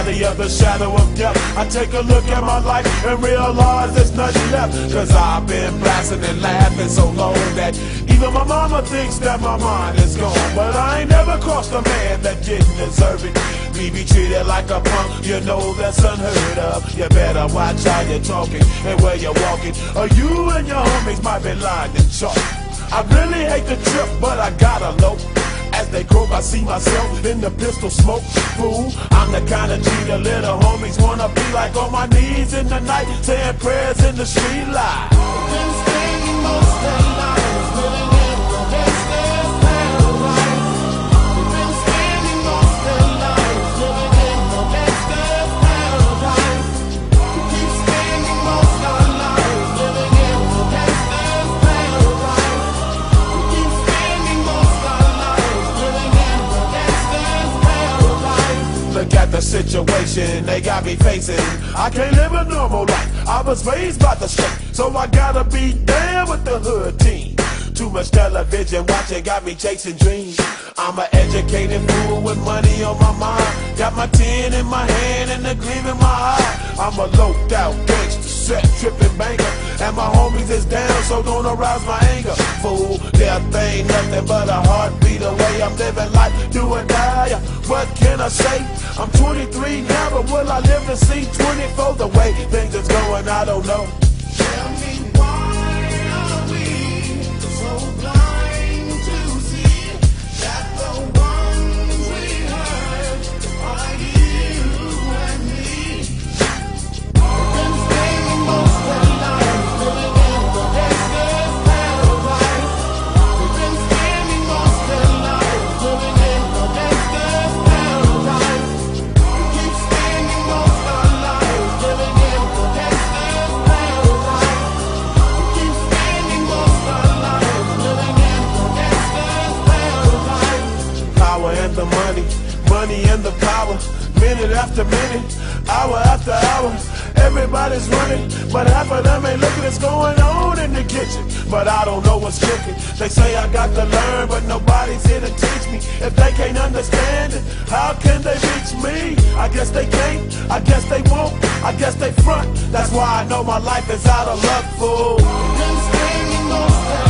valley of the shadow of death, I take a look at my life and realize there's nothing left. Cause I've been blasting and laughing so long that even my mama thinks that my mind is gone. But I ain't never crossed a man that didn't deserve it. Me be treated like a punk, you know that's unheard of. You better watch how you're talking and where you're walking, or you and your homies might be lying in chalk. I really hate the trip, but I gotta low. As they croak, I see myself in the pistol smoke. Fool, I'm the kind of G the little homies wanna be like, on my knees in the night, saying prayers in the street light. Been spending most of their lives living in the gangster's paradise. Been spending most of their lives living in the gangster's paradise. We keep spending most of our lives living in the gangster's paradise. We keep spending most of our lives living in the gangster's paradise. Look at the situation they got me facing. I can't live a normal life. I was raised by the street, so I gotta be down with the hood team. Too much television watching got me chasing dreams. I'm an educated fool with money on my mind. Got my tin in my hand and a gleam in my eye. I'm a loped out gangster, set tripping banker, and my homies is down, so don't arouse my anger. Fool, death ain't nothing but a heartbeat away. I'm living life, do or die. What can I say? I'm 23 now, but will I live to see 24? The way things is going, I don't know. Tell me why are we so blind to see that the ones we hurt are you and me? Been spending most of their lives living in the gangster's paradise. We've been spending most of their lives living in the gangster's paradise. We keep spending most of our lives living in the gangster's paradise. We keep spending most of our lives living in the gangster's paradise. Power and the money, money and the power. Minute after minute, hour after hour, everybody's running, but half of them ain't looking what's going on in the kitchen. But I don't know what's cooking. They say I got to learn, but nobody's here to teach me. If they can't understand it, how can they reach me? I guess they can't, I guess they won't, I guess they front. That's why I know my life is out of luck, fool. Been spending most of